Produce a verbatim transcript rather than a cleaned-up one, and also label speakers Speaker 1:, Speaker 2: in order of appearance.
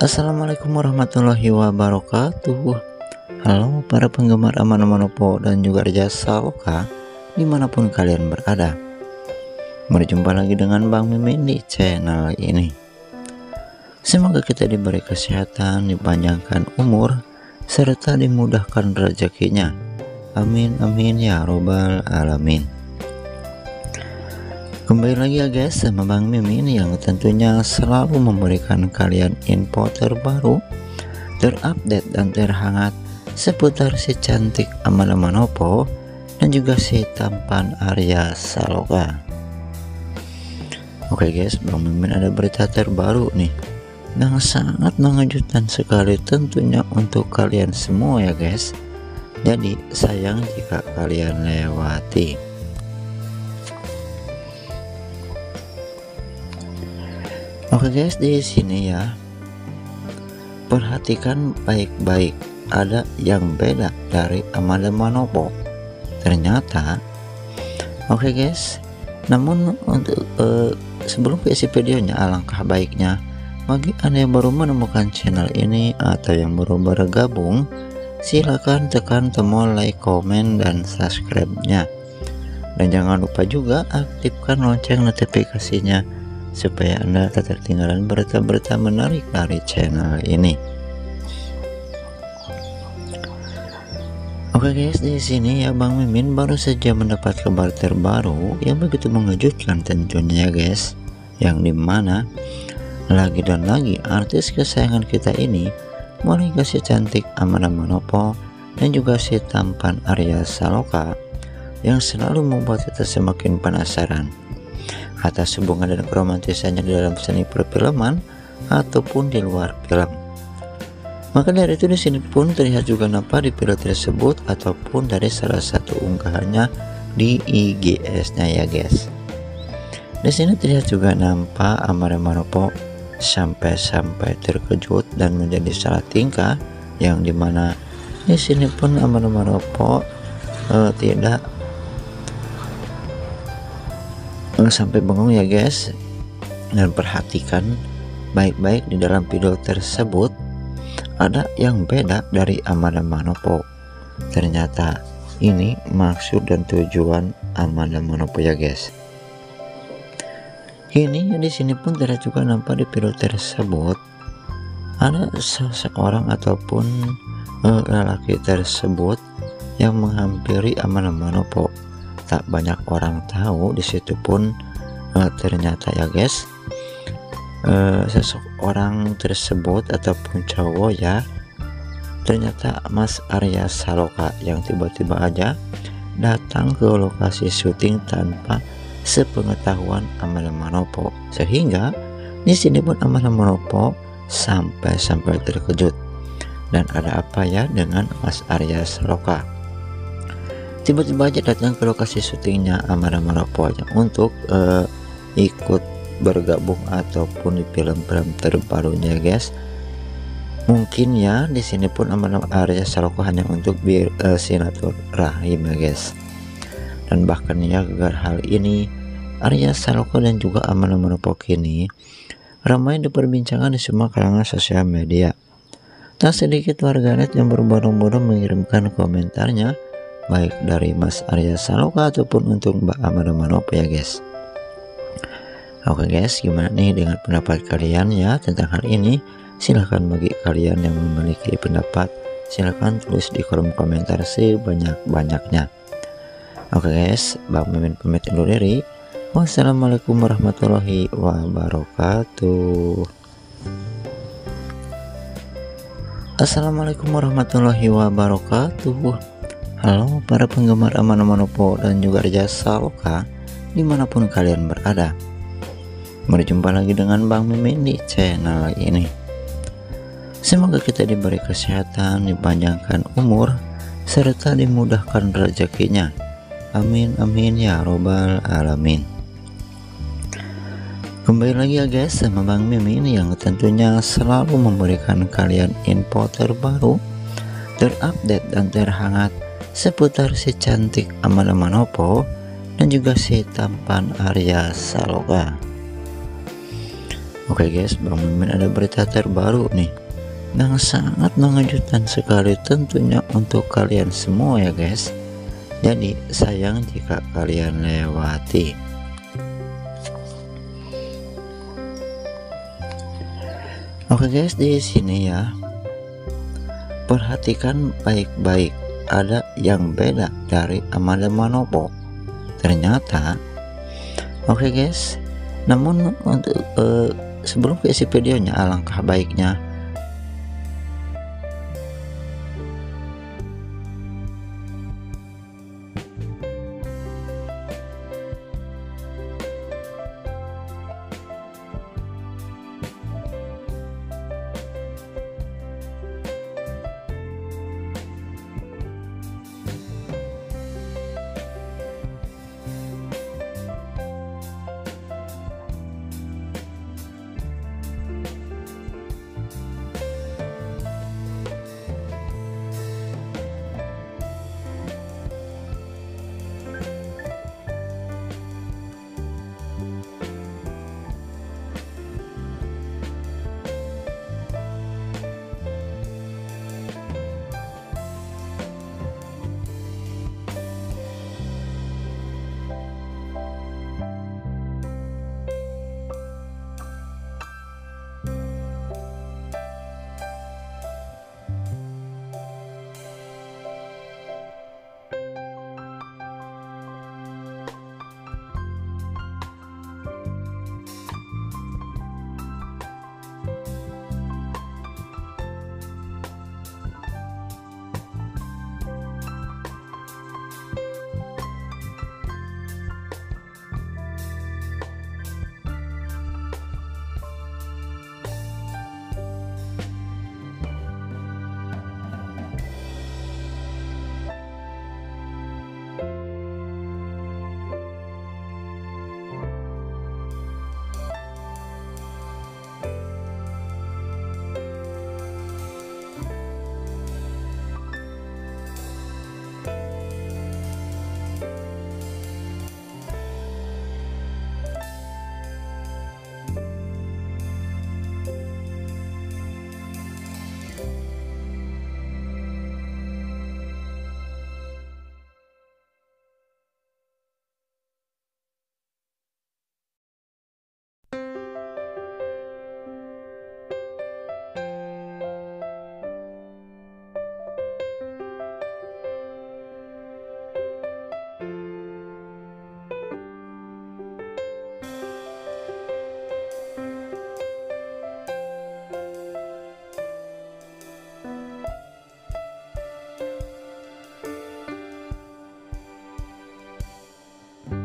Speaker 1: Assalamualaikum warahmatullahi wabarakatuh. Halo para penggemar Amanah Manopo dan juga Jasa Loka dimanapun kalian berada. Berjumpa lagi dengan Bang Mimin di channel ini. Semoga kita diberi kesehatan, dipanjangkan umur, serta dimudahkan rezekinya. Amin amin ya robbal alamin. Kembali lagi ya guys sama Bang Mimin yang tentunya selalu memberikan kalian info terbaru, terupdate dan terhangat seputar si cantik Amanah Manopo dan juga si tampan Arya Saloka. Oke guys, Bang Mimin ada berita terbaru nih yang sangat mengejutkan sekali tentunya untuk kalian semua ya guys. Jadi sayang jika kalian lewati. Oke guys, di sini ya perhatikan baik-baik, ada yang beda dari Amanah Manopo ternyata. Oke guys, namun untuk uh, sebelum ke isi videonya, alangkah baiknya bagi anda yang baru menemukan channel ini atau yang baru bergabung, silahkan tekan tombol like, komen, dan subscribe-nya, dan jangan lupa juga aktifkan lonceng notifikasinya supaya anda tak tertinggalan berita-berita menarik dari channel ini. Oke guys, di sini ya Bang Mimin baru saja mendapat kabar terbaru yang begitu mengejutkan tentunya ya guys, yang dimana lagi dan lagi artis kesayangan kita ini mulai kasih cantik Amanah Manopo dan juga si tampan Arya Saloka yang selalu membuat kita semakin penasaran atas hubungan dan keromantisannya di dalam seni perfilman ataupun di luar film. Maka dari itu di sini pun terlihat juga nampak di video tersebut ataupun dari salah satu unggahannya di I G S-nya ya guys. Di sini terlihat juga nampak Amanah Manopo sampai-sampai terkejut dan menjadi salah tingkah, yang dimana di sini pun Amanah Manopo uh, tidak sampai bengong ya guys. Dan perhatikan baik-baik di dalam video tersebut ada yang beda dari Amanah Manopo. Ternyata ini maksud dan tujuan Amanah Manopo ya guys. Ini di sini pun terlihat juga nampak di video tersebut ada seseorang ataupun uh, lelaki tersebut yang menghampiri Amanah Manopo. Tak banyak orang tahu di situ pun uh, ternyata ya guys, uh, seseorang tersebut ataupun cowok ya, ternyata Mas Arya Saloka yang tiba-tiba aja datang ke lokasi syuting tanpa sepengetahuan Amanah Manopo, sehingga di sini pun Amanah Manopo sampai-sampai terkejut. Dan ada apa ya dengan Mas Arya Saloka? Tiba-tiba aja datang ke lokasi syutingnya Amanah Manopo aja untuk uh, ikut bergabung ataupun di film-film terbarunya guys. Mungkin ya di sini pun Amanah Arya Saloka hanya untuk bir uh, silaturahim ya guys. Dan bahkan ya agar hal ini Arya Saloka dan juga Amanah Manopo kini ramai diperbincangkan di semua kalangan sosial media. Tak sedikit warganet yang berbondong-bondong mengirimkan komentarnya, baik dari Mas Arya Saloka ataupun untuk Mbak Amanah Manopo ya guys. Oke guys, gimana nih dengan pendapat kalian ya tentang hal ini? Silahkan bagi kalian yang memiliki pendapat, silahkan tulis di kolom komentar sebanyak-banyaknya. Oke guys, Bang Mimin pamit undur diri. Wassalamualaikum warahmatullahi wabarakatuh. Assalamualaikum warahmatullahi wabarakatuh. Halo para penggemar Amanah Manopo dan juga Jasa Loka dimanapun kalian berada. Berjumpa lagi dengan Bang Mimin di channel ini. Semoga kita diberi kesehatan, dipanjangkan umur, serta dimudahkan rezekinya. Amin amin ya robbal alamin. Kembali lagi ya guys sama Bang Mimin yang tentunya selalu memberikan kalian info terbaru, terupdate dan terhangat seputar si cantik Amanah Manopo dan juga si tampan Arya Saloka. Oke guys, Bang Mimin ada berita terbaru nih yang sangat mengejutkan sekali tentunya untuk kalian semua ya guys. Jadi sayang jika kalian lewati. Oke guys, di sini ya, perhatikan baik-baik, ada yang beda dari Amanda Manopo ternyata. Oke guys, namun untuk uh, sebelum ke isi videonya, alangkah baiknya